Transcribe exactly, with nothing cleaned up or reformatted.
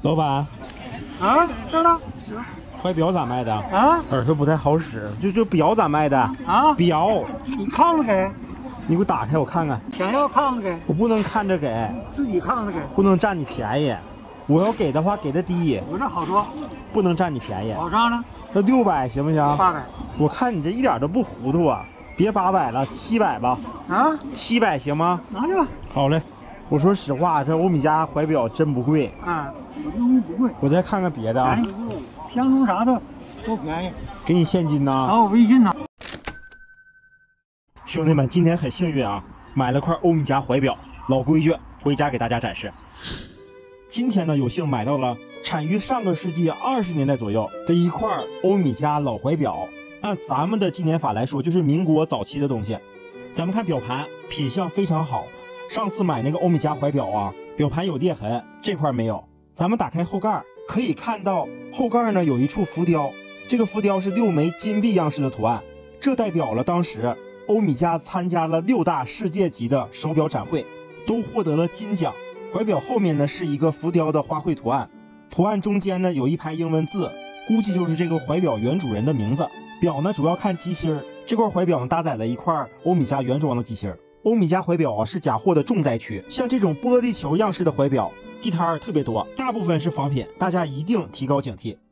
老板， 啊，这儿呢。 怀表咋卖的？ 啊， 耳朵不太好使，就就表咋卖的？ 啊， 表， 你看着给， 你给我打开我看看。 想要看着给， 我不能看着给， 自己看着给。 不能占你便宜。我要给的话给的低， 我这好多， 不能占你便宜。 好张呢？ 那六百行不行？ 八百。 我看你这一点都不糊涂啊！别八百了，七百吧。 啊， 七百行吗？ 拿去吧。 好嘞。我说实话，这欧米茄怀表真不贵。 啊，我东西不贵。 我再看看别的啊。 香烛啥的都便宜。 给你现金呢。 找我微信呢。 兄弟们，今天很幸运啊，买了块欧米茄怀表，老规矩，回家给大家展示。今天呢，有幸买到了产于上个世纪二十年代左右的一块欧米茄老怀表。按咱们的纪年法来说，就是民国早期的东西。咱们看表盘，品相非常好。上次买那个欧米茄怀表啊，表盘有裂痕，这块没有。咱们打开后盖，可以看到后盖呢有一处浮雕，这个浮雕是六枚金币样式的图案，这代表了当时欧米茄参加了六大世界级的手表展会，都获得了金奖。怀表后面呢是一个浮雕的花卉图案，图案中间呢有一排英文字，估计就是这个怀表原主人的名字。表呢主要看机芯儿，这块怀表搭载了一块欧米茄原装的机芯儿。欧米茄怀表啊是假货的重灾区，像这种玻璃球样式的怀表，地摊儿特别多，大部分是仿品，大家一定提高警惕。